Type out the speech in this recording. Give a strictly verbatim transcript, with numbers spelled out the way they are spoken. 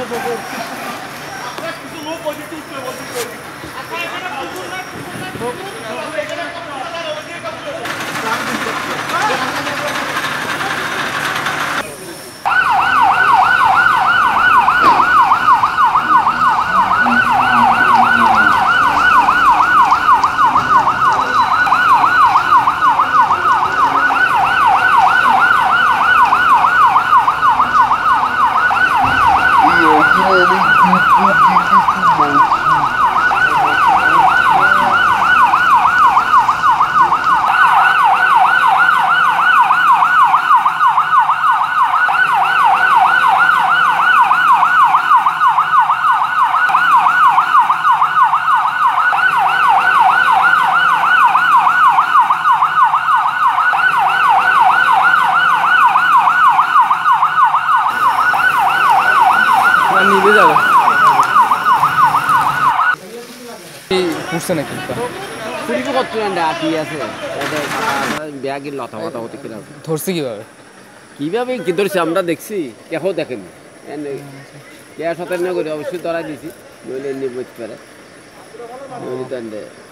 পুষছে নাকি ধরছে কিভাবে কিভাবে কি ধরছে আমরা দেখছি কেউ দেখেনি কে সতের না করে অবশ্যই ধরা দিয়েছি নইলে এমনি বুঝতে পারে